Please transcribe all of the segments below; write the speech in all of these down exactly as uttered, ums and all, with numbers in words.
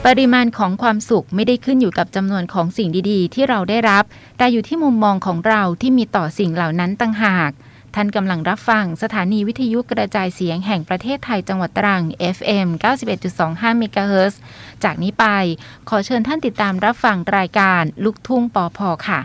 ปริมาณของความสุขไม่ได้ขึ้นอยู่กับจำนวนของสิ่งดีๆที่เราได้รับแต่อยู่ที่มุมมองของเราที่มีต่อสิ่งเหล่านั้นต่างหากท่านกำลังรับฟังสถานีวิทยุกระจายเสียงแห่งประเทศไทยจังหวัดตรัง เอฟ เอ็ม เก้าสิบเอ็ดจุดสองห้า เมกะเฮิรตซ์จากนี้ไปขอเชิญท่านติดตามรับฟังรายการลูกทุ่งปอพค่ะ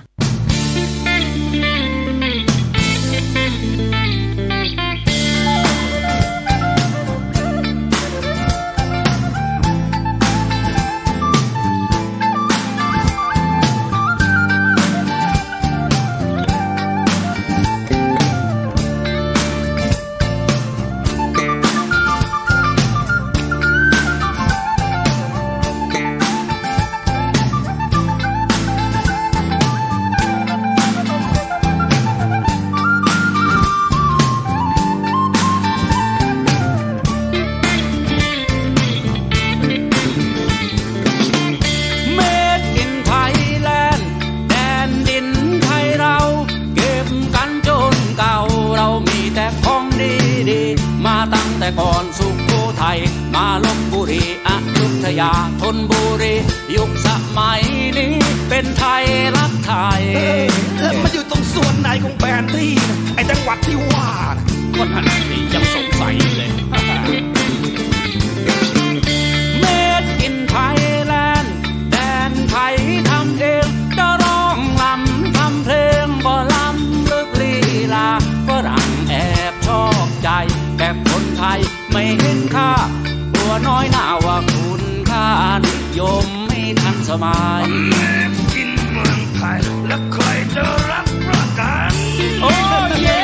ก่อนสุโขทัยมาลพบุรีอยุธยาธนบุรียุคสมัยนี้เป็นไทยรักไทยแล้วมันอยู่ตรงส่วนไหนของแผนที่ไอ้จังหวัดที่ว่าก็ท่านนี่ยังสงสัยเลยเมดอินไทยแลนด์แดนไทยทำเองจะร้องลำทำเพลงบ่ลำลึกลีลาฝรั่งแอบชอบใจแบบคนไทยไม่เห็นค่าตัวน้อยหน้าว่าคุณค่านิยมไม่ทันสมัยแม่กินเมืองไทยแล้วใครจะรับประกันโอ้เย่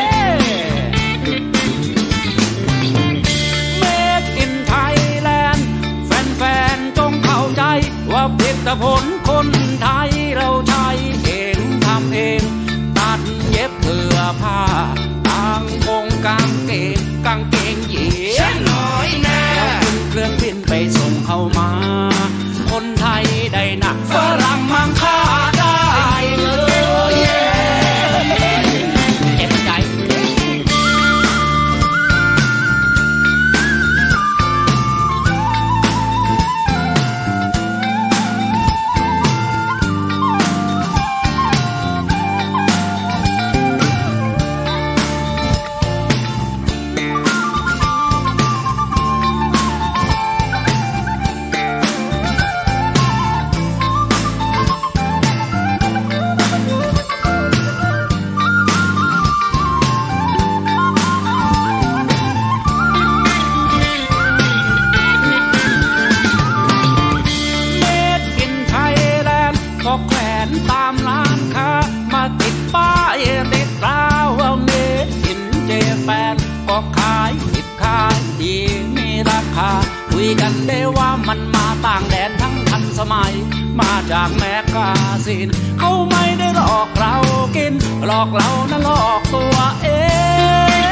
เมดอินไทยแลนด์แฟนๆจงเข้าใจว่าผลิตผลคนไทยเราใช้เองทำเองตัดเย็บเสื้อผ้ากางกงกางเกงกางเกงยีนน้อยแน่เครื่องบินไปส่งเข้ามาคนไทยได้หนักฝรั่งมังค่าได้เลยเจ็บใจคุยกันได้ว่ามันมาต่างแดนทั้งทันสมัยมาจากแมกกาซีนเขาไม่ได้หลอกเรากินหลอกเรานะหลอกตัวเอง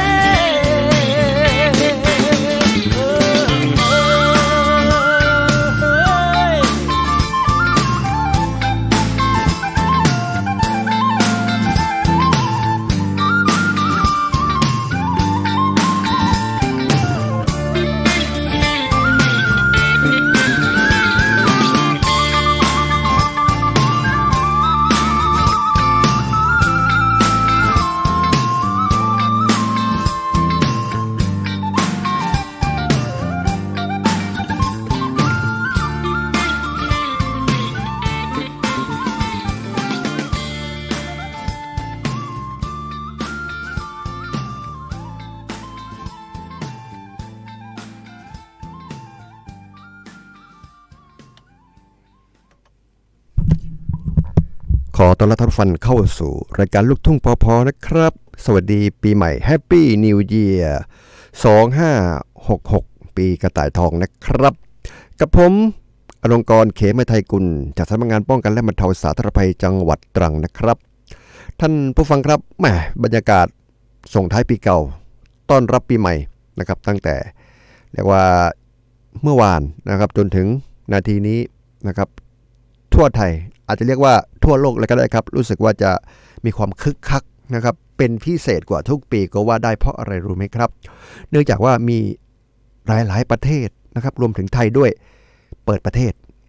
ขอต้อนรับท่านผู้ฟังเข้าสู่รายการลูกทุ่งพอพอนะครับสวัสดีปีใหม่แฮปปี้นิวเยียร์สองห้าหกหกปีกระต่ายทองนะครับกับผมอลงกรณ์เขมไทยกุลจากสำนักงานป้องกันและบรรเทาสาธารณภัยจังหวัดตรังนะครับท่านผู้ฟังครับแหมบรรยากาศส่งท้ายปีเก่าต้อนรับปีใหม่นะครับตั้งแต่เรียกว่าเมื่อวานนะครับจนถึงนาทีนี้นะครับทั่วไทยอาจจะเรียกว่าทั่วโลกเลยก็ได้ครับรู้สึกว่าจะมีความคึกคักนะครับเป็นพิเศษกว่าทุกปีก็ว่าได้เพราะอะไรรู้ไหมครับเนื่องจากว่ามีหลายๆประเทศนะครับรวมถึงไทยด้วยเปิดประเทศ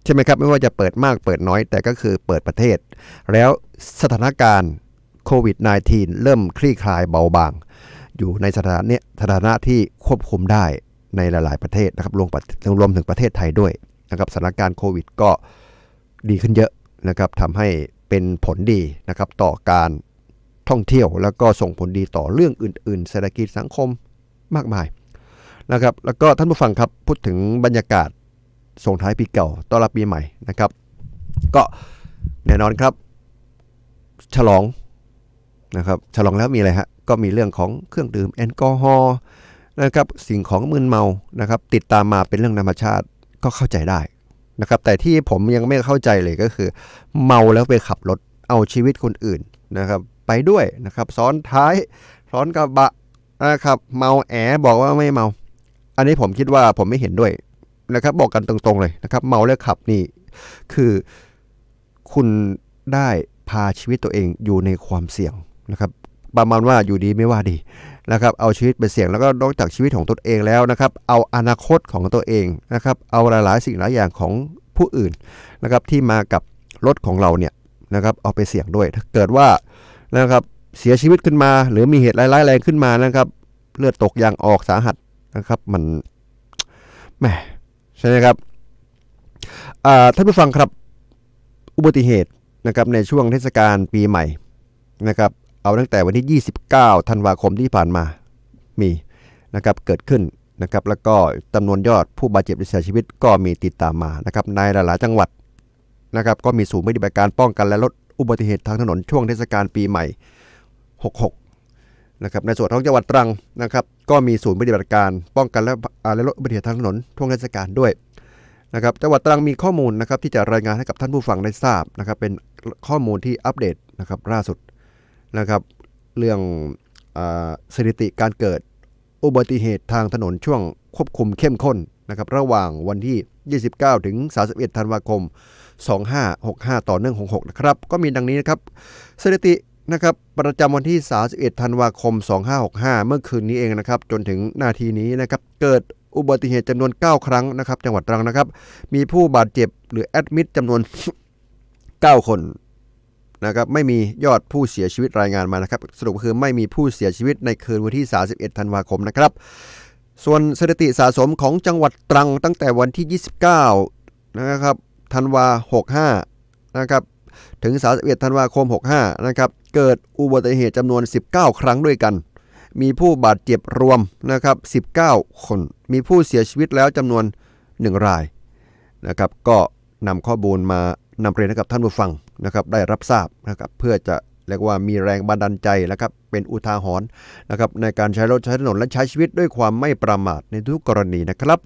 ใช่ไหมครับไม่ว่าจะเปิดมากเปิดน้อยแต่ก็คือเปิดประเทศแล้วสถานการณ์โควิด สิบเก้า เริ่มคลี่คลายเบาบางอยู่ในสถานะสถานะที่ควบคุมได้ในหลายๆประเทศนะครับรวมรวมถึงประเทศไทยด้วยนะครับสถานการณ์โควิดก็ดีขึ้นเยอะนะครับทำให้เป็นผลดีนะครับต่อการท่องเที่ยวแล้วก็ส่งผลดีต่อเรื่องอื่นๆเศรษฐกิจสังคมมากมายนะครับแล้วก็ท่านผู้ฟังครับพูดถึงบรรยากาศส่งท้ายปีเก่าต้อนรับปีใหม่นะครับก็แน่นอนครับฉลองนะครับฉลองแล้วมีอะไรฮะก็มีเรื่องของเครื่องดื่มแอลกอฮอล์นะครับสิ่งของมึนเมานะครับติดตามมาเป็นเรื่องธรรมชาติก็เข้าใจได้นะครับแต่ที่ผมยังไม่เข้าใจเลยก็คือเมาแล้วไปขับรถเอาชีวิตคนอื่นนะครับไปด้วยนะครับซ้อนท้ายซ้อนกระบะนะครับเมาแอบอกว่าไม่เมาอันนี้ผมคิดว่าผมไม่เห็นด้วยนะครับบอกกันตรงๆเลยนะครับเมาแล้วขับนี่คือคุณได้พาชีวิตตัวเองอยู่ในความเสี่ยงนะครับประมาณว่าอยู่ดีไม่ว่าดีนะครับเอาชีวิตไปเสี่ยงแล้วก็นอกจากชีวิตของตัวเองแล้วนะครับเอาอนาคตของตัวเองนะครับเอาหลายๆสิ่งหลายอย่างของผู้อื่นนะครับที่มากับรถของเราเนี่ยนะครับเอาไปเสี่ยงด้วยถ้าเกิดว่านะครับเสียชีวิตขึ้นมาหรือมีเหตุร้ายแรงขึ้นมานะครับเลือดตกยางออกสาหัสนะครับมันแหมใช่ไหมครับท่านผู้ฟังครับอุบัติเหตุนะครับในช่วงเทศกาลปีใหม่นะครับเอาตั้งแต่วันที่ยี่สิบเก้าธันวาคมที่ผ่านมามีนะครับเกิดขึ้นนะครับแล้วก็จำนวนยอดผู้บาดเจ็บและเสียชีวิตก็มีติดตามมานะครับในหลายๆจังหวัดนะครับก็มีศูนย์ปฏิบัติการป้องกันและลดอุบัติเหตุทางถนนช่วงเทศกาลปีใหม่หกสิบหกนะครับในส่วนของจังหวัดตรังนะครับก็มีศูนย์ปฏิบัติการป้องกันและลดอุบัติเหตุทางถนนช่วงเทศกาลด้วยนะครับจังหวัดตรังมีข้อมูลนะครับที่จะรายงานให้กับท่านผู้ฟังได้ทราบนะครับเป็นข้อมูลที่อัปเดตนะครับล่าสุดนะครับเรื่องสถิติการเกิดอุบัติเหตุทางถนนช่วงควบคุมเข้มข้นนะครับระหว่างวันที่ยี่สิบเก้าถึงสามสิบเอ็ดธันวาคมสองพันห้าร้อยหกสิบห้าต่อเนื่องหกสิบหกนะครับก็มีดังนี้นะครับสถิตินะครับประจำวันที่สามสิบเอ็ดธันวาคมสองพันห้าร้อยหกสิบห้าเมื่อคืนนี้เองนะครับจนถึงนาทีนี้นะครับเกิดอุบัติเหตุจำนวนเก้าครั้งนะครับจังหวัดตรังนะครับมีผู้บาดเจ็บหรือแอดมิดจำนวน เก้า คนนะครับไม่มียอดผู้เสียชีวิตรายงานมานะครับสรุปคือไม่มีผู้เสียชีวิตในคืนวันที่สามสิบเอ็ดธันวาคมนะครับส่วนสถิติสะสมของจังหวัดตรังตั้งแต่วันที่ยี่สิบเก้านะครับธันวาหกสิบห้านะครับถึงสามสิบเอ็ดธันวาคมหกสิบห้านะครับเกิดอุบัติเหตุจำนวนสิบเก้าครั้งด้วยกันมีผู้บาดเจ็บรวมนะครับสิบเก้าคนมีผู้เสียชีวิตแล้วจำนวนหนึ่งรายนะครับก็นำข้อมูลมานำเรียนให้กับท่านผู้ฟังนะครับได้รับทราบนะครับเพื่อจะเรียกว่ามีแรงบันดาลใจนะครับเป็นอุทาหรณ์นะครับในการใช้รถใช้ถนนและใช้ชีวิตด้วยความไม่ประมาทในทุกกรณีนะครับ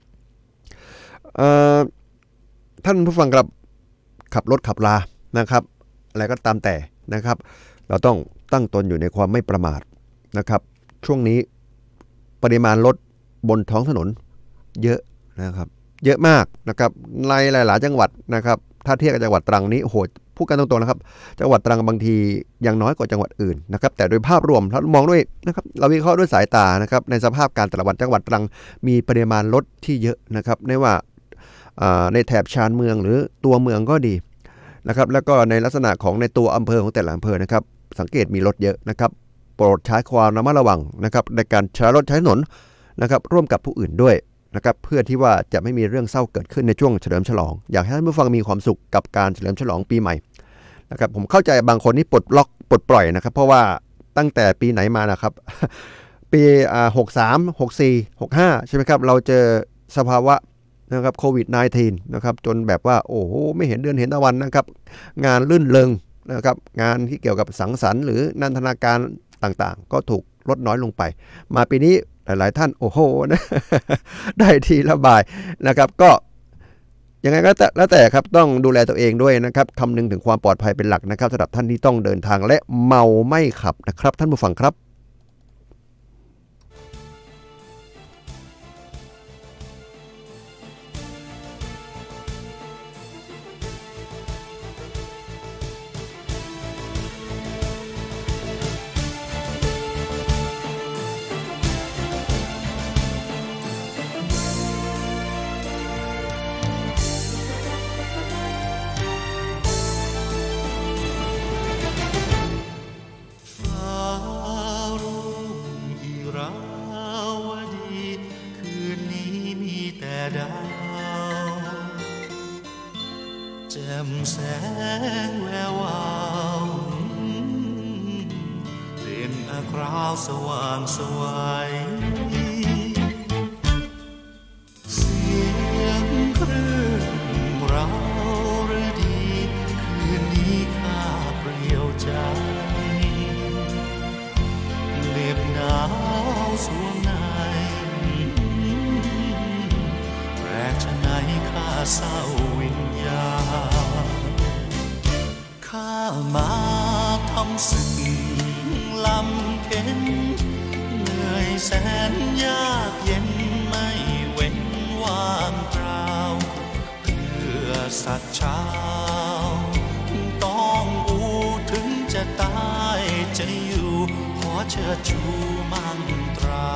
ท่านผู้ฟังครับขับรถขับลานะครับอะไรก็ตามแต่นะครับเราต้องตั้งตนอยู่ในความไม่ประมาทนะครับช่วงนี้ปริมาณรถบนท้องถนนเยอะนะครับเยอะมากนะครับในหลายๆจังหวัดนะครับถ้าเทียบกับจังหวัดตรังนี้โหดพูดกันตรงๆนะครับจังหวัดตรังบางทียังน้อยกว่าจังหวัดอื่นนะครับแต่โดยภาพรวมเรามองด้วยนะครับเราวิเคราะห์ด้วยสายตานะครับในสภาพการแต่ละวันจังหวัดตรังมีปริมาณรถที่เยอะนะครับไม่ว่าในแถบชานเมืองหรือตัวเมืองก็ดีนะครับแล้วก็ในลักษณะของในตัวอำเภอของแต่ละอำเภอนะครับสังเกตมีรถเยอะนะครับโปรดใช้ความระมัดระวังนะครับในการใช้รถใช้ถนนนะครับร่วมกับผู้อื่นด้วยนะครับเพื่อที่ว่าจะไม่มีเรื่องเศร้าเกิดขึ้นในช่วงเฉลิมฉลองอยากให้ท่านผู้ฟังมีความสุขกับการเฉลิมฉลองปีใหม่นะครับผมเข้าใจบางคนนี่ปลดล็อกปลดปล่อยนะครับเพราะว่าตั้งแต่ปีไหนมานะครับ ปีอ่าหกสิบสาม หกสิบสี่ หกสิบห้าใช่ไหมครับเราเจอสภาวะนะครับโควิด สิบเก้า นะครับจนแบบว่าโอ้โหไม่เห็นเดือนเห็นตะวันนะครับงานลื่นเริงนะครับงานที่เกี่ยวกับสังสรรค์หรือนันทนาการต่างๆก็ถูกลดน้อยลงไปมาปีนี้หลายๆท่านโอ้โหนะได้ทีระบายนะครับก็ยังไงก็แล้วแต่ครับต้องดูแลตัวเองด้วยนะครับคำนึงถึงความปลอดภัยเป็นหลักนะครับสำหรับท่านที่ต้องเดินทางและเมาไม่ขับนะครับท่านผู้ฟังครับดาวแจ่มแสงแวววาวเด่นอาคราวสว่างสวัยเสียงคลื่นเราหรือดีคืนนี้ข้าเปลี่ยวใจเหน็บหนาวสวงในแปลกชะไหนข้าเศร้าวิญญาณข้ามาทำศึกลำเข็นเหนื่อยแสนยากเย็นไม่เว้นว่างเปล่าเพื่อสัตว์ชาวต้องอูถึงจะตายจะอยู่ขอเชิดชูมั่นตรา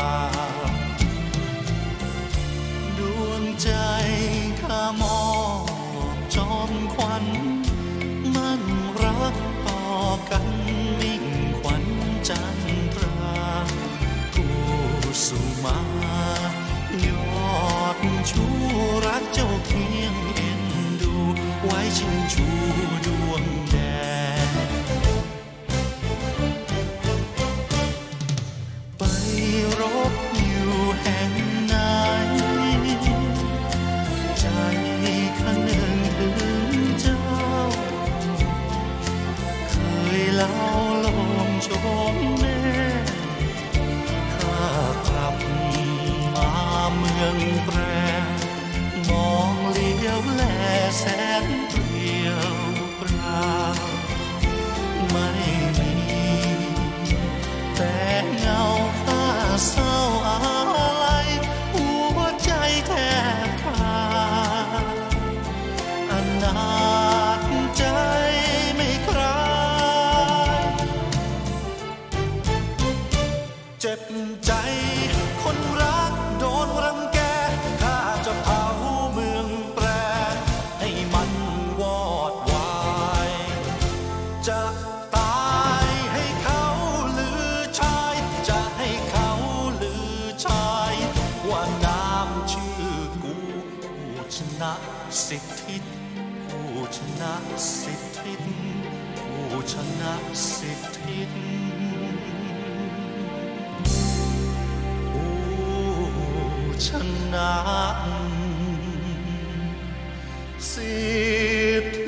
ดวงใจข้ามอบจอมขวัญมั่นรักต่อกันมิ่งขวัญจันทราผู้สู่มายอดชูรักเจ้าเพียงเอ็นดูไว้ชื่นชูดวงแดนไปรบอยู่แห่งไหนใจข้างหนึ่งถึงเจ้าเคยเล่าลมชมแม่ข้ากลับมาเมืองแปรมองเลี้ยวแลแสนเปลี่ยวเปล่าไม่มีแต่เงาข้าเศร้าอะไรหัวใจแทบขาดอนาถใจไม่คลายเจ็บใจคนรักโดนรังแกข้าจะเผาเมืองแปรให้มันวอดวายจะตายให้เขาลือชายจะให้เขาลือชายว่านามชื่อกูผู้ชนะสิทธิผู้ชนะสิทธิผู้ชนะสิทธิผู้ชนะสิทธิ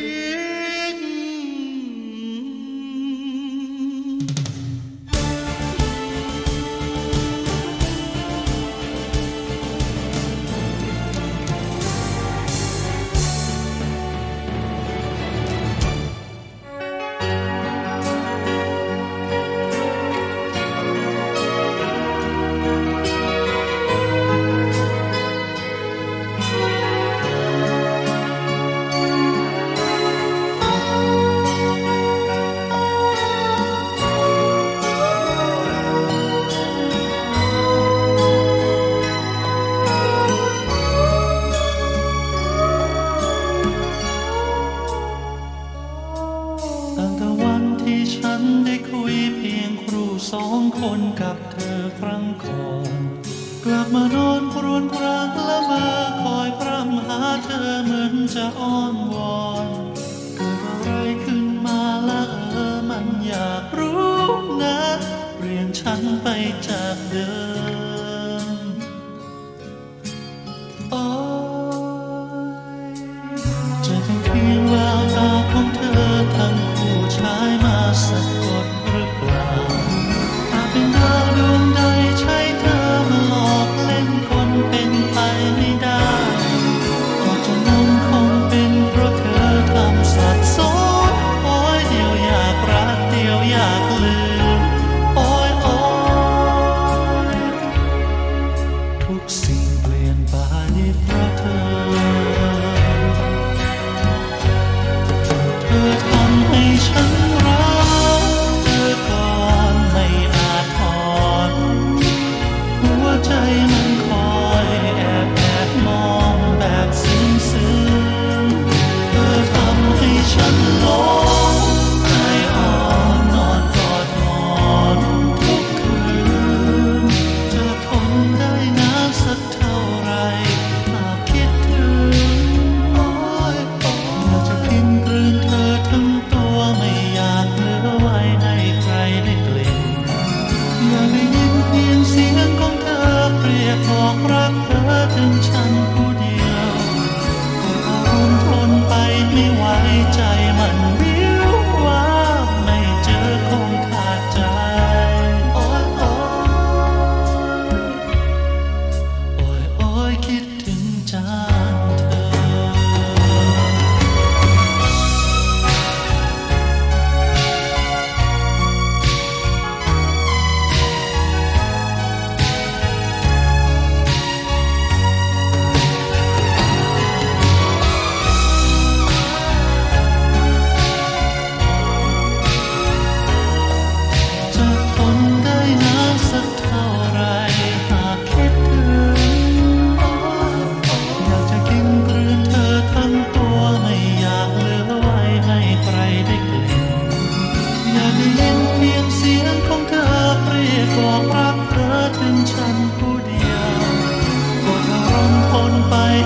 คนกับเธอครั้งก่อนกลับมานอนครวญครางละเมอคอยพร่ำหาเธอเหมือนจะอ้อนวอนเกิดอะไรขึ้นมาละเออมันอยากรู้นะเปลี่ยนฉันไปจากเดิมโอ้ยจะเป็นเพียงแววตาของเธอทั้งคู่ชายมาสะกดหรือเปล่าถ้าเป็นดาวดวงใดใช่เธอมาหลอกเล่นคนเป็นไปไม่ได้ก็จะนั่นคงเป็นเพราะเธอทำสับสนโอ้ยเดียวอยากรักเดียวอยากลืมโอ้ยโอ้ยทุกสิ่งเปลี่ยนไปเพราะ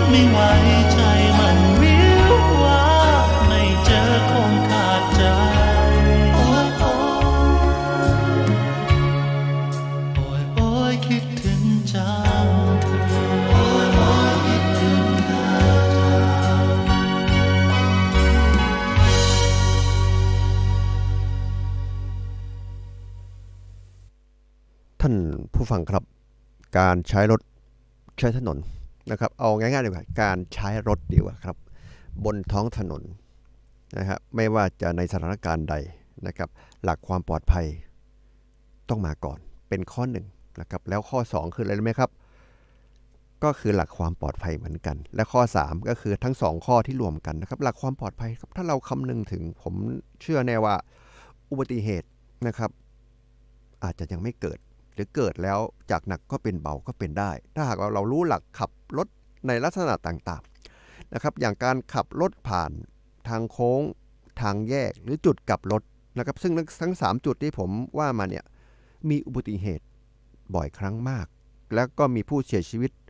ไม่ไหวใจมันวิวว่าไม่เจอคงขาดใจโอ้ยโอ้ยโอ้ยคิดถึงจังเธอโอ้ยโอ้ยคิดถึงเธอท่านผู้ฟังครับการใช้รถใช้ถนนนะครับเอาง่ายๆดีกว่าการใช้รถดีกว่าครับบนท้องถนนนะครับไม่ว่าจะในสถานการณ์ใดนะครับหลักความปลอดภัยต้องมาก่อนเป็นข้อหนึ่งนะครับแล้วข้อสองคืออะไรรู้ไหมครับก็คือหลักความปลอดภัยเหมือนกันและข้อสามก็คือทั้งสองข้อที่รวมกันนะครับหลักความปลอดภัยครับถ้าเราคำนึงถึงผมเชื่อแน่ว่าอุบัติเหตุนะครับอาจจะยังไม่เกิดหรือเกิดแล้วจากหนักก็เป็นเบาก็เป็นได้ถ้าหากเราเรารู้หลักขับรถในลักษณะต่างๆนะครับอย่างการขับรถผ่านทางโค้งทางแยกหรือจุดกลับรถนะครับซึ่งทั้งสามจุดที่ผมว่ามาเนี่ยมีอุบัติเหตุบ่อยครั้งมากแล้วก็มีผู้เสียชีวิต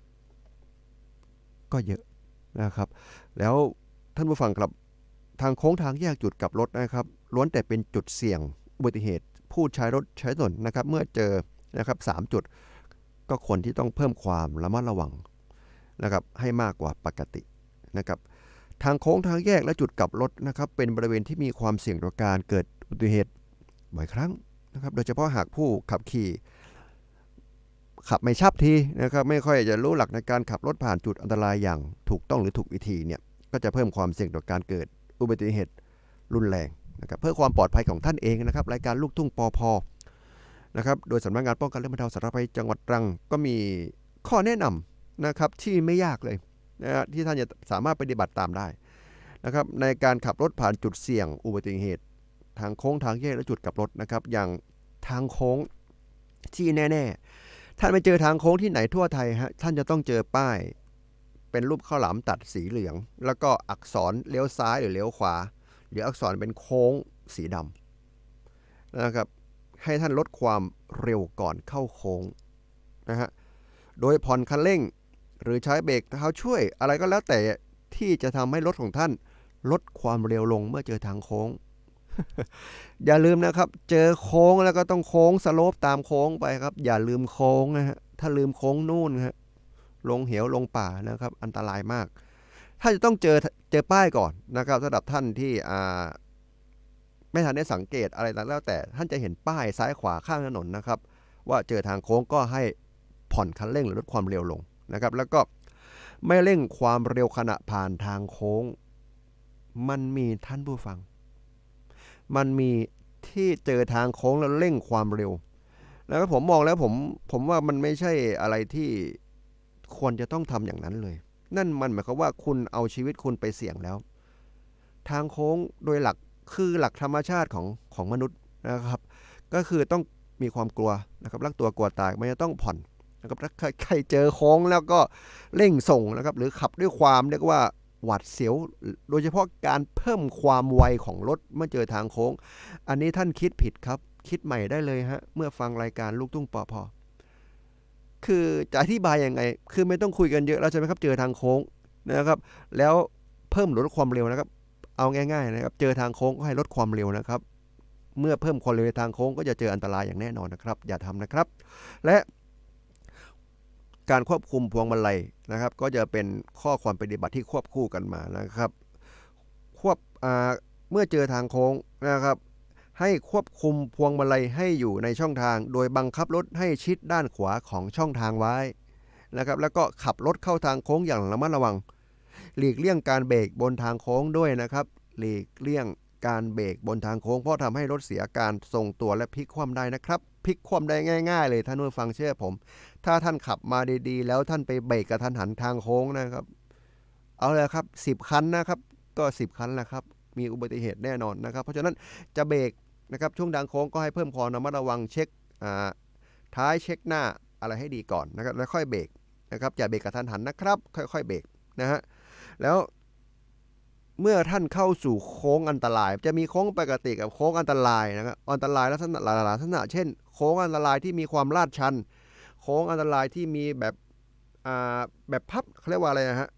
ก็เยอะนะครับแล้วท่านผู้ฟังครับทางโค้งทางแยกจุดกลับรถนะครับล้วนแต่เป็นจุดเสี่ยงอุบัติเหตุผู้ใช้รถใช้ถนนนะครับเมื่อเจอนะครับสามจุดก็ควรที่ต้องเพิ่มความระมัดระวังนะครับให้มากกว่าปกตินะครับทางโค้งทางแยกและจุดกลับรถนะครับเป็นบริเวณที่มีความเสี่ยงต่อการเกิดอุบัติเหตุบ่อยครั้งนะครับโดยเฉพาะหากผู้ขับขี่ขับไม่ชับทีนะครับไม่ค่อยจะรู้หลักในการขับรถผ่านจุดอันตรายอย่างถูกต้องหรือถูกวิธีเนี่ยก็จะเพิ่มความเสี่ยงต่อการเกิดอุบัติเหตุรุนแรงนะครับเพื่อความปลอดภัยของท่านเองนะครับรายการลูกทุ่งปพนะครับโดยสำนักงานป้องกันและบรรเทาสาธารณภัยจังหวัดตรังก็มีข้อแนะนำนะครับที่ไม่ยากเลยนะที่ท่านจะสามารถปฏิบัติตามได้นะครับในการขับรถผ่านจุดเสี่ยงอุบัติเหตุทางโค้งทางแยกและจุดกลับรถนะครับอย่างทางโค้งที่แน่ๆท่านไปเจอทางโค้งที่ไหนทั่วไทยฮะท่านจะต้องเจอป้ายเป็นรูปข้าวหลามตัดสีเหลืองแล้วก็อักษรเลี้ยวซ้ายหรือเลี้ยวขวาหรืออักษรเป็นโค้งสีดำนะครับให้ท่านลดความเร็วก่อนเข้าโค้งนะฮะโดยผ่อนคันเร่งหรือใช้เบรกเท้าช่วยอะไรก็แล้วแต่ที่จะทำให้รถของท่านลดความเร็วลงเมื่อเจอทางโค้ง อย่าลืมนะครับเจอโค้งแล้วก็ต้องโค้งสโลปตามโค้งไปครับอย่าลืมโค้งนะฮะถ้าลืมโค้งนู่นฮะลงเหวลงป่านะครับอันตรายมากถ้าจะต้องเจอเจอป้ายก่อนนะครับสำหรับท่านที่อ่าไม่ทันได้สังเกตอะไรแล้วแต่ท่านจะเห็นป้ายซ้ายขวาข้างถนนนะครับว่าเจอทางโค้งก็ให้ผ่อนคันเร่งหรือลดความเร็วลงนะครับแล้วก็ไม่เร่งความเร็วขณะผ่านทางโค้งมันมีท่านผู้ฟังมันมีที่เจอทางโค้งแล้วเร่งความเร็วแล้วผมมองแล้วผมผมว่ามันไม่ใช่อะไรที่ควรจะต้องทำอย่างนั้นเลยนั่นมันหมายความว่าคุณเอาชีวิตคุณไปเสี่ยงแล้วทางโค้งโดยหลักคือหลักธรรมชาติของของมนุษย์นะครับก็คือต้องมีความกลัวนะครับรักตัวกลัวตายมันจะต้องผ่อนนะครับถ้าใครเจอโค้งแล้วก็เร่งส่งนะครับหรือขับด้วยความเรียกว่าหวาดเสียวโดยเฉพาะการเพิ่มความไวของรถเมื่อเจอทางโค้งอันนี้ท่านคิดผิดครับคิดใหม่ได้เลยฮะเมื่อฟังรายการลูกทุ่งปพคือจะอธิบายยังไงคือไม่ต้องคุยกันเยอะแล้วใช่ไหมครับเจอทางโค้งนะครับแล้วเพิ่มหรือลดความเร็วนะครับเอาง่ายๆนะครับเจอทางโค้งก็ให้ลดความเร็วนะครับเมื่อเพิ่มความเร็วในทางโค้งก็จะเจออันตรายอย่างแน่นอนนะครับอย่าทำนะครับและการควบคุมพวงมาลัยนะครับก็จะเป็นข้อความปฏิบัติที่ควบคู่กันมานะครับควบเมื่อเจอทางโค้งนะครับให้ควบคุมพวงมาลัยให้อยู่ในช่องทางโดยบังคับรถให้ชิดด้านขวาของช่องทางไว้นะครับแล้วก็ขับรถเข้าทางโค้งอย่างระมัดระวังหลีกเลี่ยงการเบรกบนทางโค้งด้วยนะครับหลีกเลี่ยงการเบรกบนทางโค้งเพราะทำให้รถเสียการทรงตัวและพลิกคว่ำได้นะครับพลิกคว่ำได้ง่ายๆเลยท่านผู้ฟังเชื่อผมถ้าท่านขับมาดีๆแล้วท่านไปเบรกกระทันหันทางโค้งนะครับเอาเลยครับสิบคันนะครับก็สิบคันแหละครับมีอุบัติเหตุแน่นอนนะครับเพราะฉะนั้นจะเบรกนะครับช่วงทางโค้งก็ให้เพิ่มความระมัดระวังเช็คท้ายเช็คหน้าอะไรให้ดีก่อนนะครับแล้วค่อยเบรกนะครับอย่าเบรกกระทันหันนะครับค่อยๆเบรกนะฮะแล้วเมื่อท่านเข้าสู่โค้งอันตรายจะมีโค้งปกติกับโค้งอันตรายนะครับอันตรายลักษณะหลายลักษณะเช่นโค้งอันตรายที่มีความลาดชันโค้งอันตรายที่มีแบบอ่าแบบพับเขาเรียกว่าอะไรนะฮะ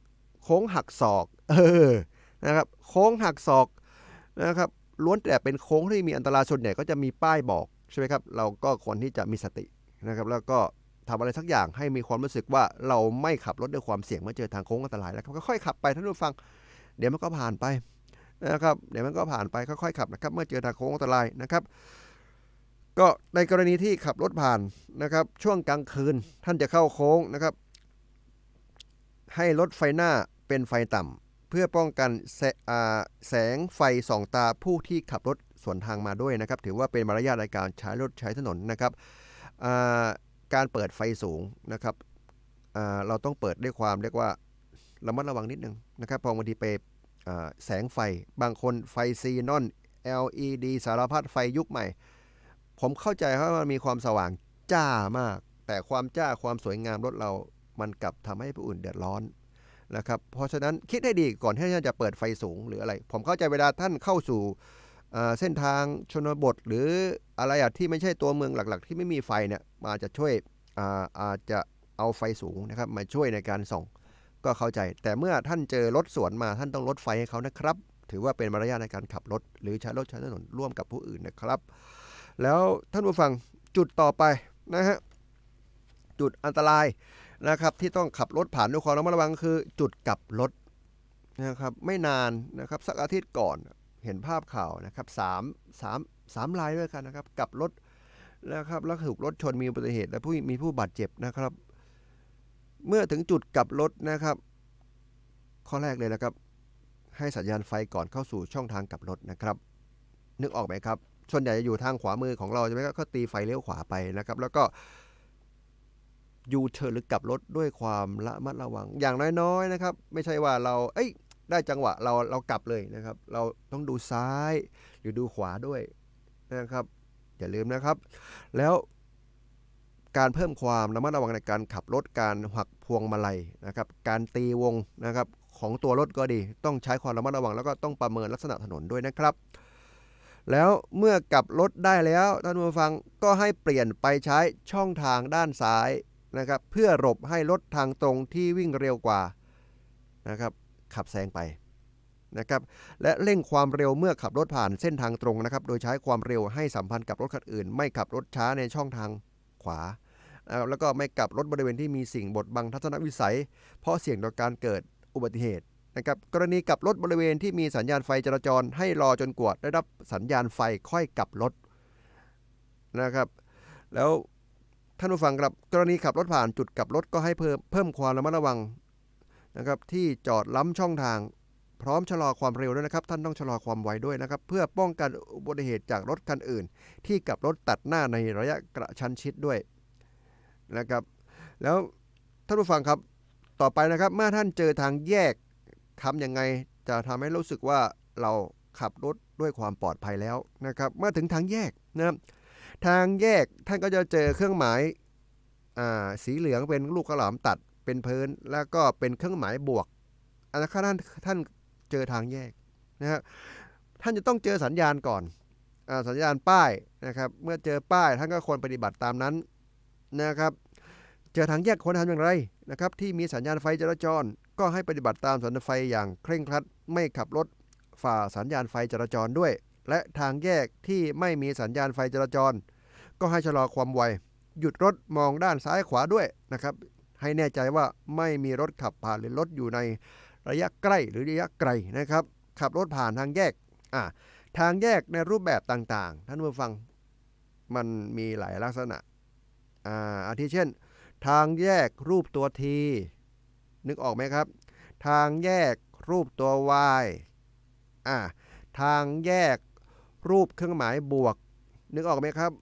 โค้งหักศอกเออนะครับโค้งหักศอกนะครับล้วนแต่เป็นโค้งที่มีอันตรายส่วนใหญ่ก็จะมีป้ายบอกใช่ไหมครับเราก็ควรที่จะมีสตินะครับแล้วก็ทำอะไรสักอย่างให้มีความรู้สึกว่าเราไม่ขับรถด้วยความเสี่ยงเมื่อเจอทางโค้งอันตรายแล้วก็ค่อยขับไปท่านผู้ฟังเดี๋ยวมันก็ผ่านไปนะครับเดี๋ยวมันก็ผ่านไปค่อยๆขับนะครับเมื่อเจอทางโค้งอันตรายนะครับก็ในกรณีที่ขับรถผ่านนะครับช่วงกลางคืนท่านจะเข้าโค้งนะครับให้รถไฟหน้าเป็นไฟต่ำเพื่อป้องกันแส, แสงไฟส่องตาผู้ที่ขับรถสวนทางมาด้วยนะครับถือว่าเป็นมารยาทในการใช้รถใช้ถนนนะครับการเปิดไฟสูงนะครับเราต้องเปิดด้วยความเรียกว่าระมัดระวังนิดนึงนะครับพอบางทีไปแสงไฟบางคนไฟซีนอน แอล อี ดี สารพัดไฟยุคใหม่ผมเข้าใจว่ามันมีความสว่างจ้ามากแต่ความจ้าความสวยงามรถเรามันกลับทำให้ผู้อื่นเดือดร้อนนะครับเพราะฉะนั้นคิดให้ดีก่อนที่ท่านจะเปิดไฟสูงหรืออะไรผมเข้าใจเวลาท่านเข้าสู่เส้นทางชนบทหรืออะไรที่ไม่ใช่ตัวเมืองหลักๆที่ไม่มีไฟเนี่ยมาจะช่วยอาอาจจะเอาไฟสูงนะครับมาช่วยในการส่องก็เข้าใจแต่เมื่อท่านเจอรถสวนมาท่านต้องลดไฟให้เขานะครับถือว่าเป็นมารยาทในการขับรถหรือใช้รถใช้ถนนร่วมกับผู้อื่นนะครับแล้วท่านผู้ฟังจุดต่อไปนะฮะจุดอันตรายนะครับที่ต้องขับรถผ่านด้วยความระมัดระวังคือจุดกลับรถนะครับไม่นานนะครับสักอาทิตย์ก่อนเห็นภาพข่าวนะครับสามสามสามรายด้วยกันนะครับกลับรถนะครับแล้วถูกรถชนมีอุบัติเหตุและผู้มีผู้บาดเจ็บนะครับเมื่อถึงจุดกลับรถนะครับข้อแรกเลยนะครับให้สัญญาณไฟก่อนเข้าสู่ช่องทางกลับรถนะครับนึกออกไหมครับส่วนใหญ่จะอยู่ทางขวามือของเราใช่ไหมครับก็ตีไฟเลี้ยวขวาไปนะครับแล้วก็ยูเทิร์นหรือกลับรถด้วยความระมัดระวังอย่างน้อยๆนะครับไม่ใช่ว่าเราเอ้ยได้จังหวะเราเรากลับเลยนะครับเราต้องดูซ้ายหรือดูขวาด้วยนะครับอย่าลืมนะครับแล้วการเพิ่มความระมัดระวังในการขับรถการหักพวงมาลัยนะครับการตีวงนะครับของตัวรถก็ดีต้องใช้ความระมัดระวังแล้วก็ต้องประเมินลักษณะถนนด้วยนะครับแล้วเมื่อกลับรถได้แล้วท่านผู้ฟังก็ให้เปลี่ยนไปใช้ช่องทางด้านซ้ายนะครับเพื่อหลบให้รถทางตรงที่วิ่งเร็วกว่านะครับขับแซงไปนะครับและเร่งความเร็วเมื่อขับรถผ่านเส้นทางตรงนะครับโดยใช้ความเร็วให้สัมพันธ์กับรถคันอื่นไม่ขับรถช้าในช่องทางขวาแล้วก็ไม่กลับรถบริเวณที่มีสิ่งบดบังทัศนวิสัยเพราะเสี่ยงต่อการเกิดอุบัติเหตุนะครับกรณีกลับรถบริเวณที่มีสัญญาณไฟจราจรให้รอจนกว่าได้รับสัญญาณไฟค่อยกลับรถนะครับแล้วท่านผู้ฟังครับกรณีขับรถผ่านจุดกลับรถก็ให้เพิ่มเพิ่มความระมัดระวังนะครับที่จอดล้ำช่องทางพร้อมชะลอความเร็วด้วยนะครับท่านต้องชะลอความไวด้วยนะครับเพื่อป้องกันอุบัติเหตุจากรถคันอื่นที่กลับรถตัดหน้าในระยะกระชั้นชิดด้วยนะครับแล้วท่านผู้ฟังครับต่อไปนะครับเมื่อท่านเจอทางแยกทำยังไงจะทำให้รู้สึกว่าเราขับรถด้วยความปลอดภัยแล้วนะครับเมื่อถึงทางแยกนะครับทางแยกท่านก็จะเจอเครื่องหมายสีเหลืองเป็นลูกกระหล่ำตัดเป็นพื้นแล้วก็เป็นเครื่องหมายบวกอันนั้นท่านท่านเจอทางแยกนะฮะท่านจะต้องเจอสัญญาณก่อนอ่าสัญญาณป้ายนะครับเมื่อเจอป้ายท่านก็ควรปฏิบัติตามนั้นนะครับเจอทางแยกควรทำอย่างไรนะครับที่มีสัญญาณไฟจราจรก็ให้ปฏิบัติตามสัญญาณไฟอย่างเคร่งครัดไม่ขับรถฝ่าสัญญาณไฟจราจรด้วยและทางแยกที่ไม่มีสัญญาณไฟจราจรก็ให้ชะลอความไวหยุดรถมองด้านซ้ายขวาด้วยนะครับให้แน่ใจว่าไม่มีรถขับผ่านหรือรถอยู่ในระยะใกล้หรือระยะไกลนะครับขับรถผ่านทางแยกอ่าทางแยกในรูปแบบต่างๆท่านผู้ฟังมันมีหลายลักษณะอ่าอาทิเช่นทางแยกรูปตัว T นึกออกไหมครับทางแยกรูปตัว Y อ่าทางแยกรูปเครื่องหมายบวกนึกออกไหมครับ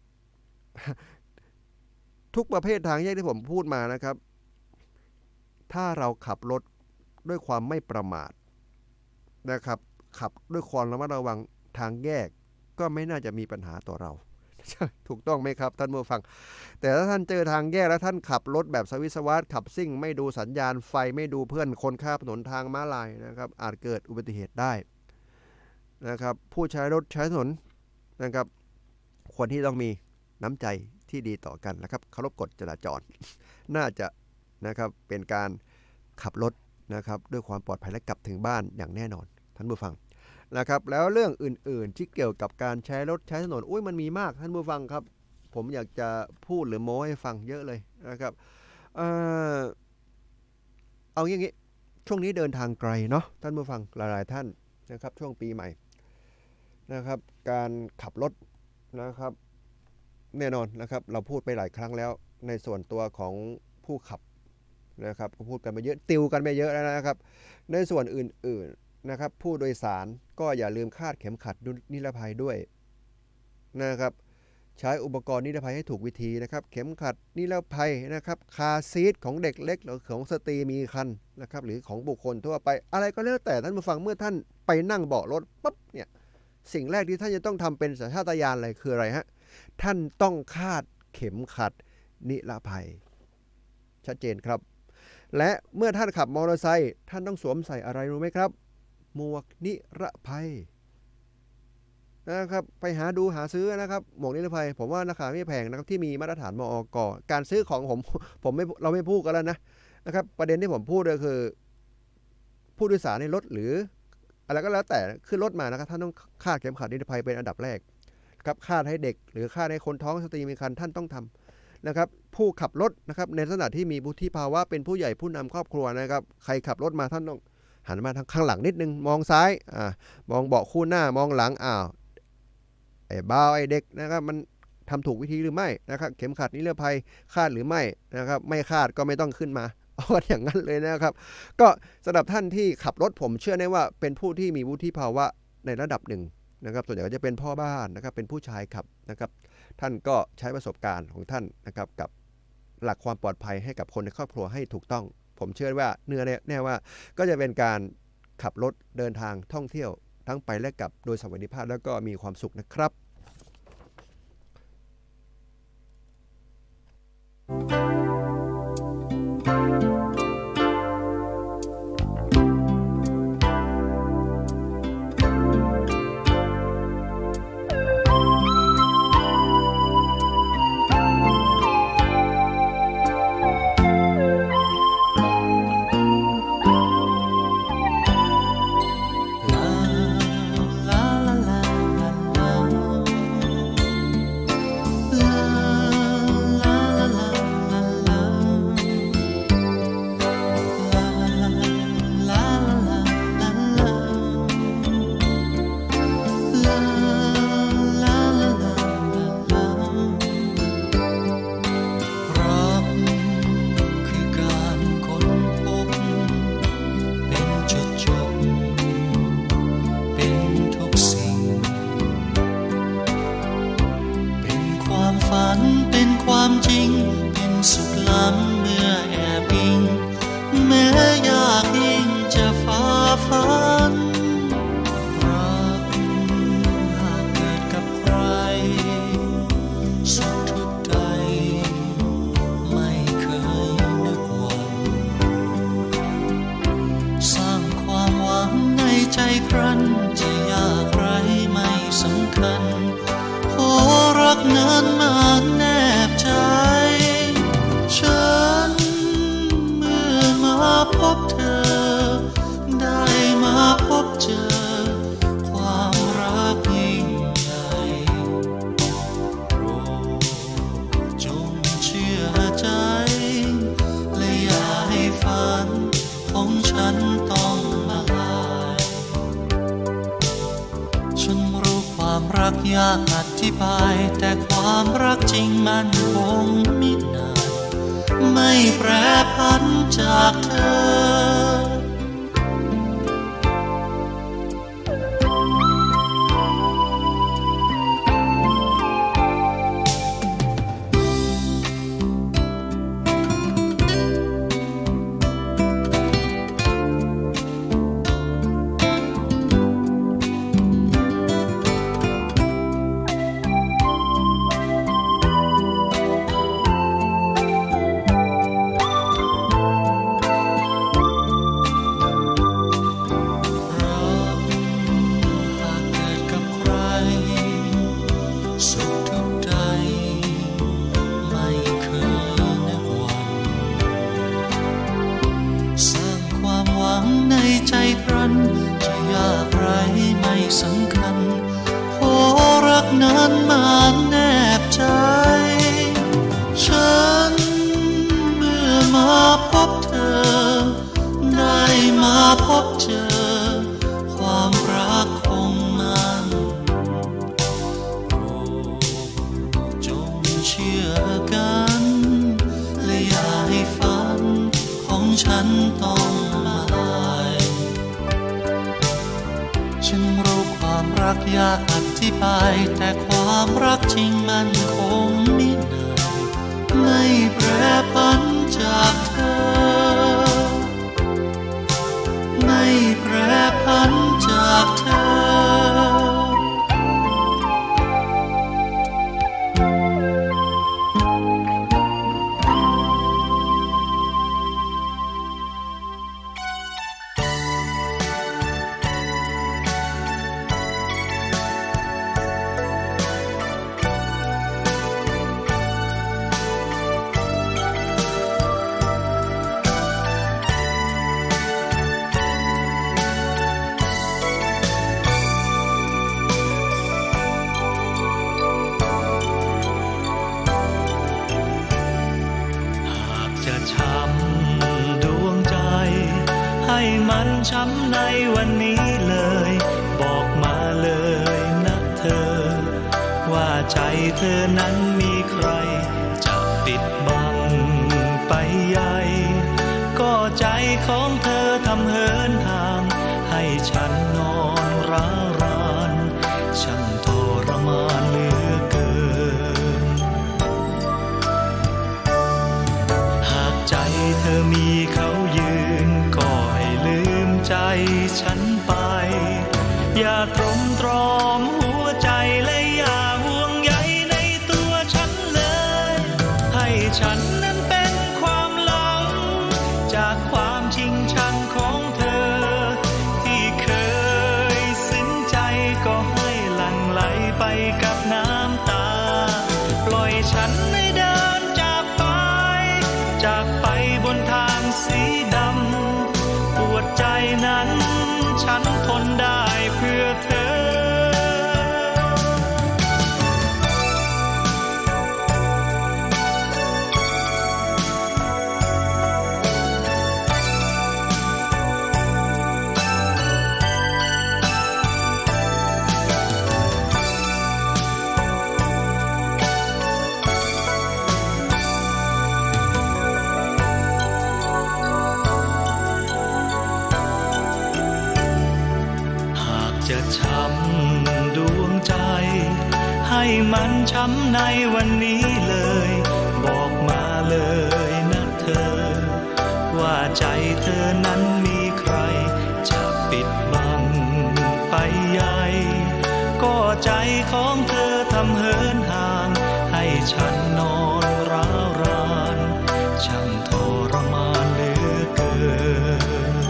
ทุกประเภททางแยกที่ผมพูดมานะครับถ้าเราขับรถด้วยความไม่ประมาทนะครับขับด้วยความระมัดระวังทางแยกก็ไม่น่าจะมีปัญหาต่อเราถูกต้องไหมครับท่านผู้ฟังแต่ถ้าท่านเจอทางแยกแล้วท่านขับรถแบบสวิสวัสขับซิ่งไม่ดูสัญญาณไฟไม่ดูเพื่อนคนข้ามถนนทางม้าลายนะครับอาจเกิดอุบัติเหตุได้นะครับผู้ใช้รถใช้ถนนนะครับควรที่ต้องมีน้ำใจที่ดีต่อกันนะครับเคารพกฎจราจรน่าจะนะครับเป็นการขับรถนะครับด้วยความปลอดภัยและกลับถึงบ้านอย่างแน่นอนท่านผู้ฟังนะครับแล้วเรื่องอื่นๆที่เกี่ยวกับการใช้รถใช้ถนนอุ้ยมันมีมากท่านผู้ฟังครับผมอยากจะพูดหรือโม้ให้ฟังเยอะเลยนะครับเอ่อเอาอย่างงี้ช่วงนี้เดินทางไกลเนาะท่านผู้ฟังหลายๆท่านนะครับช่วงปีใหม่นะครับการขับรถนะครับแน่นอนนะครับเราพูดไปหลายครั้งแล้วในส่วนตัวของผู้ขับนะครับก็พูดกันไปเยอะติวกันไปเยอะแล้วนะครับในส่วนอื่นๆนะครับผู้โดยสารก็อย่าลืมคาดเข็มขัดนิรภัยด้วยนะครับใช้อุปกรณ์นิรภัยให้ถูกวิธีนะครับเข็มขัดนิรภัยนะครับคาร์ซีทของเด็กเล็กหรือของสตรีมีครรภ์นะครับหรือของบุคคลทั่วไปอะไรก็แล้วแต่ท่านผู้ฟังเมื่อท่านไปนั่งเบาะรถปั๊บเนี่ยสิ่งแรกที่ท่านจะต้องทำเป็นสัญชาตญาณเลยคืออะไรฮะท่านต้องคาดเข็มขัดนิรภัยชัดเจนครับและเมื่อท่านขับมอเตอร์ไซค์ท่านต้องสวมใส่อะไรรู้ไหมครับหมวกนิรภัยนะครับไปหาดูหาซื้อนะครับหมวกนิรภัยผมว่าราคาไม่แพงนะครับที่มีมาตรฐานมอก.การซื้อของผมผมไม่เราไม่พูดกันแล้วนะนะครับประเด็นที่ผมพูดก็คือผู้โดยสารในรถหรืออะไรก็แล้วแต่ขึ้นรถมานะครับท่านต้องคาดเข็มขัดนิรภัยเป็นอันดับแรกครับคาดให้เด็กหรือคาดให้คนท้องสตรีมีครรภ์ท่านต้องทำนะครับผู้ขับรถนะครับในลักษณะที่มีวุฒิภาวะเป็นผู้ใหญ่ผู้นำครอบครัวนะครับใครขับรถมาท่านต้องหันมาทางข้างหลังนิดนึงมองซ้ายอ่ามองเบาะคู่หน้ามองหลังอ้าวไอ้บ้าไอ้เด็กนะครับมันทำถูกวิธีหรือไม่นะครับเข็มขัดนิรภัยคาดหรือไม่นะครับไม่คาดก็ไม่ต้องขึ้นมาเอาอย่างนั้นเลยนะครับก็สำหรับท่านที่ขับรถผมเชื่อแน่ว่าเป็นผู้ที่มีวุฒิภาวะในระดับหนึ่งนะครับส่วนใหญ่ก็จะเป็นพ่อบ้านนะครับเป็นผู้ชายขับนะครับท่านก็ใช้ประสบการณ์ของท่านนะครับกับหลักความปลอดภัยให้กับคนในครอบครัวให้ถูกต้องผมเชื่อว่าเนื้อแน่ว่าก็จะเป็นการขับรถเดินทางท่องเที่ยวทั้งไปและกลับโดยสวัสดิภาพแล้วก็มีความสุขนะครับยากอธิบายแต่ความรักจริงมันคงมินานไม่แปรผันจากเธอความหวังในใจพรันจะยากไรไม่สำคัญขอรักนั้นมาแนบใจฉันเมื่อมาพบเธอได้มาพบเจอความรักคงมันโปรดจงเชื่อกันและอย่าให้ฝันของฉันต้องมาลายฉันรู้ความรักยากอธิบายแต่ความรักจริงมันคงไม่นานไม่แปรผันจากเธอไม่แปรผันจากเธอช้ำในวันนี้เลยบอกมาเลยนะเธอว่าใจเธอนั้นมีใครจะปิดบังไปใหญ่ก็ใจของเธอทำเหินห่างให้ฉันนอนร้าวรานช่างทรมานเหลือเกินหากใจเธอมีเขายืนก็ให้ลืมใจฉันไปอย่าตรมตรอมหัวใจและอย่าห่วงใยในตัวฉันเลยให้ฉันนั้นเป็นความหลังจากความชิงชังของเธอที่เคยซึ้งใจก็ให้หลั่งไหลไปกับน้ำตาปล่อยฉันให้เดินจากไปจากไปบนทางสีดำปวดใจนั้นฉันทนได้เพื่อเธอช้ำดวงใจให้มันช้ำในวันนี้เลยบอกมาเลยนะเธอว่าใจเธอนั้นมีใครจะปิดบังไปใหญ่ก็ใจของเธอทำเหินห่างให้ฉันนอนร้าวรานช่างทรมานเหลือเกิน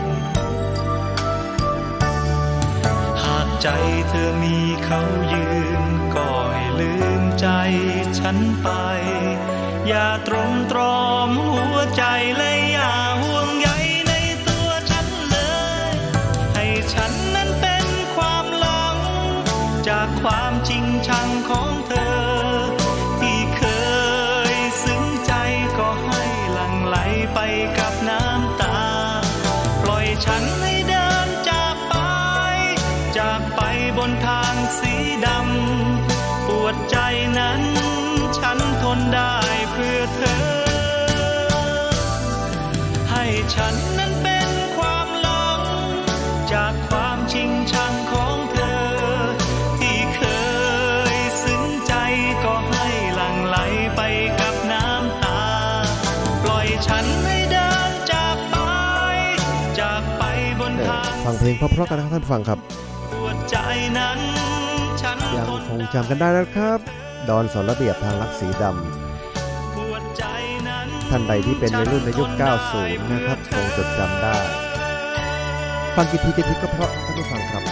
ใจเธอมีเขายืนก็ให้ลืมใจฉันไปอย่าตรมตรอมหัวใจและอย่าห่วงใยในตัวฉันเลยให้ฉันนั้นเป็นความหลังจากความจริงชังของเธอที่เคยซึ้งใจก็ให้หลั่งไหลไปกับน้ำตาปล่อยฉันให้เดินจากไปจากไปบนทางสีดำปวดใจนั้นฉันทนได้เพื่อเธอให้ฉันนั้นเป็นความหลังจากความชิงชังของเธอที่เคยซึ้งใจก็ให้หลั่งไหลไปกับน้ำตาปล่อยฉันให้เดินจากไปจากไปบนทางฟังเพลงเพราะๆกันนะครับท่านผู้ฟังครับยังคงจำกันได้นะครับดอนสอนระเบียบทางรักสีดำท่านใดที่เป็นในรุ่นในยุคเก้าสิบนะครับคงจดจำได้ฟังกี่ทีกี่ทีก็เพราะท่านผู้ฟังครับ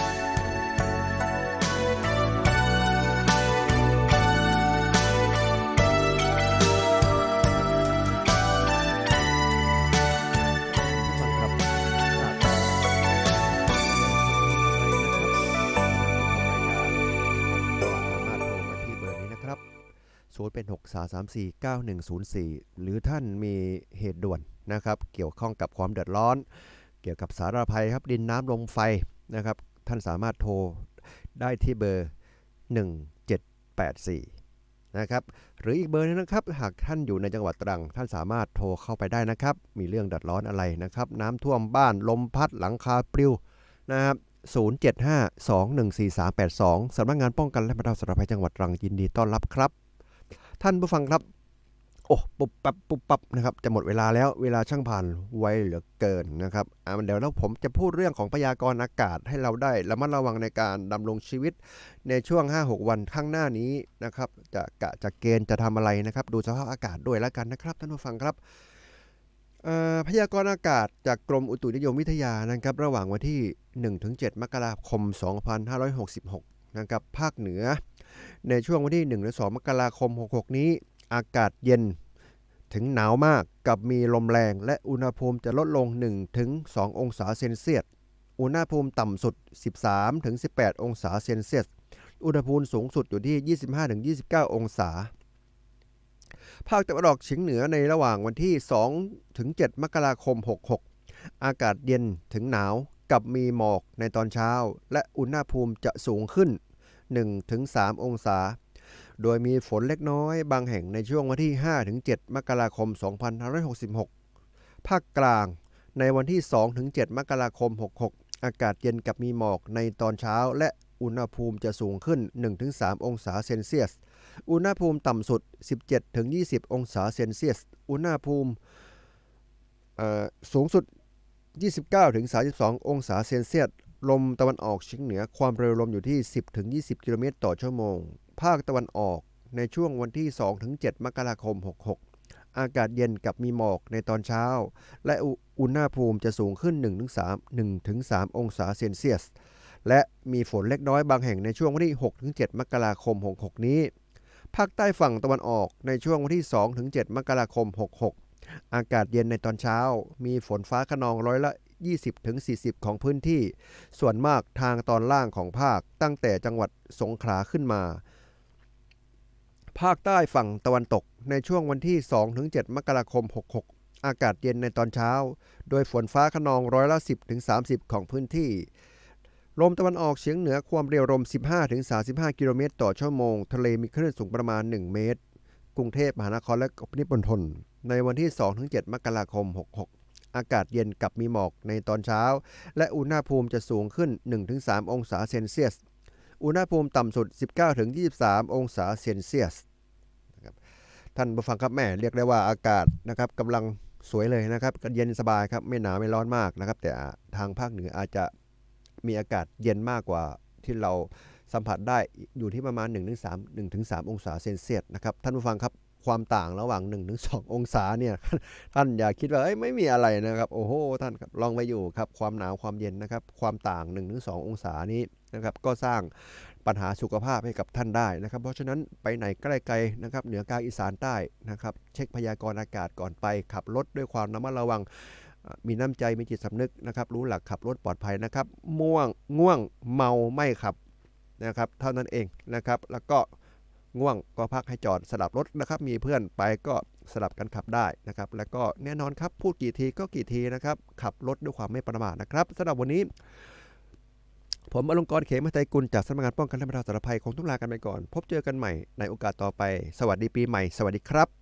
ศูนย์เป็นหก สาม สาม สี่ เก้า หนึ่ง ศูนย์ สี่หรือท่านมีเหตุด่วนนะครับเกี่ยวข้องกับความเดือดร้อนเกี่ยวกับสาธารณภัยครับดินน้ำลมไฟนะครับท่านสามารถโทรได้ที่เบอร์หนึ่งเจ็ดแปดสี่นะครับหรืออีกเบอร์นึงนะครับหากท่านอยู่ในจังหวัดตรังท่านสามารถโทรเข้าไปได้นะครับมีเรื่องเดือดร้อนอะไรนะครับน้ำท่วมบ้านลมพัดหลังคาปลิวนะครับศูนย์ เจ็ด ห้า สอง หนึ่ง สี่ สาม แปด สองสำนักงานป้องกันและบรรเทาสาธารณภัยจังหวัดตรังยินดีต้อนรับครับท่านผู้ฟังครับโอ้ปุ๊บปั๊บปุ๊บปั๊บนะครับจะหมดเวลาแล้วเวลาช่างผ่านไวเหลือเกินนะครับอ่าเดี๋ยวแล้วผมจะพูดเรื่องของพยากรณ์อากาศให้เราได้ระมัดระวังในการดำรงชีวิตในช่วง ห้าหก วันข้างหน้านี้นะครับจะกะจะเกณฑ์จะทำอะไรนะครับดูสภาพอากาศด้วยแล้วกันนะครับท่านผู้ฟังครับพยากรณ์อากาศจากกรมอุตุนิยมวิทยานะครับระหว่างวันที่ หนึ่งถึงเจ็ด มกราคม สองพันห้าร้อยหกสิบหกนะครับภาคเหนือในช่วงวันที่หนึ่งและสองมกราคมหกสิบหกนี้อากาศเย็นถึงหนาวมากกับมีลมแรงและอุณหภูมิจะลดลง หนึ่งถึงสอง องศาเซนเซียสอุณหภูมิต่ำสุด สิบสามถึงสิบแปด องศาเซนเซียสอุณหภูมิสูงสุดอยู่ที่ ยี่สิบห้าถึงยี่สิบเก้า องศาภาคตะวันออกเฉียงเหนือในระหว่างวันที่ สองถึงเจ็ด มกราคมหกสิบหกอากาศเย็นถึงหนาวกับมีหมอกในตอนเช้าและอุณหภูมิจะสูงขึ้น หนึ่งถึงสาม องศาโดยมีฝนเล็กน้อยบางแห่งในช่วงวันที่ ห้าถึงเจ็ด มกราคม สองพันห้าร้อยหกสิบหกภาคกลางในวันที่ สองถึงเจ็ด มกราคมหกสิบหกอากาศเย็นกับมีหมอกในตอนเช้าและอุณหภูมิจะสูงขึ้น หนึ่งถึงสาม องศาเซนเซียสอุณหภูมิต่ำสุด สิบเจ็ดถึงยี่สิบ องศาเซนเซียสอุณหภูมิสูงสุด ยี่สิบเก้าถึงสามสิบสอง องศาเซนเซียสลมตะวันออกเฉียงเหนือความเร็วลมอยู่ที่ สิบถึงยี่สิบ กิโลเมตรต่อชั่วโมงภาคตะวันออกในช่วงวันที่ สองถึงเจ็ด มกราคมหกสิบหกอากาศเย็นกับมีหมอกในตอนเช้าและอุณหภูมิจะสูงขึ้น หนึ่งถึงสาม หนึ่งถึงสาม องศาเซนเซียสและมีฝนเล็กน้อยบางแห่งในช่วงวันที่ หกถึงเจ็ด มกราคมหกสิบหกนี้ภาคใต้ฝั่งตะวันออกในช่วงวันที่ สองถึงเจ็ด มกราคมหกสิบหกอากาศเย็นในตอนเช้ามีฝนฟ้าคะนองร้อยละยี่สิบถึงสี่สิบ ของพื้นที่ส่วนมากทางตอนล่างของภาคตั้งแต่จังหวัดสงขลาขึ้นมาภาคใต้ฝั่งตะวันตกในช่วงวันที่ สองถึงเจ็ด มกราคมหกสิบหกอากาศเย็นในตอนเช้าโดยฝนฟ้าคะนองร้อยละสิบถึงสามสิบ ของพื้นที่ลมตะวันออกเฉียงเหนือความเร็วลม สิบห้าถึงสามสิบห้า กิโลเมตรต่อชั่วโมงทะเลมีคลื่นสูงประมาณหนึ่งเมตรกรุงเทพมหานครและปริมณฑลในวันที่ สองถึงเจ็ด มกราคมหกสิบหกอากาศเย็นกับมีหมอกในตอนเช้าและอุณหภูมิจะสูงขึ้น หนึ่งถึงสาม องศาเซนเซียสอุณหภูมิต่ำสุด สิบเก้าถึงยี่สิบสาม องศาเซนเซียสนะครับท่านผู้ฟังครับแม่เรียกได้ว่าอากาศนะครับกำลังสวยเลยนะครับเย็นสบายครับไม่หนาวไม่ร้อนมากนะครับแต่ทางภาคเหนืออาจจะมีอากาศเย็นมากกว่าที่เราสัมผัสได้อยู่ที่ประมาณ หนึ่งถึงสาม หนึ่งถึงสาม องศาเซนเซียสนะครับท่านผู้ฟังครับความต่างระหว่าง หนึ่งถึงสอง องศาเนี่ยท่านอย่าคิดว่าเอ้ยไม่มีอะไรนะครับโอ้โหท่านครับลองไปอยู่ครับความหนาวความเย็นนะครับความต่าง หนึ่งถึงสอง องศานี้นะครับก็สร้างปัญหาสุขภาพให้กับท่านได้นะครับเพราะฉะนั้นไปไหนใกล้ไกลนะครับเหนือกลางอีสานใต้นะครับเช็คพยากรณ์อากาศก่อนไปขับรถด้วยความระมัดระวังมีน้ำใจมีจิตสำนึกนะครับรู้หลักขับรถปลอดภัยนะครับม่วงง่วงเมาไม่ขับนะครับเท่านั้นเองนะครับแล้วก็ง่วงก็พักให้จอดสลับรถนะครับมีเพื่อนไปก็สลับกันขับได้นะครับแล้วก็แน่นอนครับพูดกี่ทีก็กี่ทีนะครับขับรถด้วยความไม่ประมาทนะครับสำหรับวันนี้ผมอลงกรณ์เขมไทยกุลจากสำนักงานป้องกันและบรรเทาสาธารณภัยคงต้องลากันไปก่อนพบเจอกันใหม่ในโอกาสต่อไปสวัสดีปีใหม่สวัสดีครับ